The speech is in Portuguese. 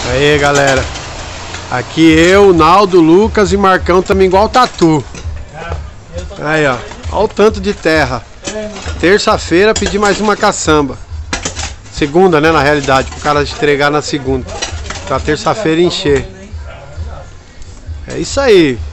Aí, galera. Aqui eu, Naldo, Lucas e Marcão também igual tatu. Aí, ó. Olha o tanto de terra. Terça-feira pedi mais uma caçamba. Segunda, né, na realidade, pro cara entregar na segunda. Pra terça-feira encher. É isso aí.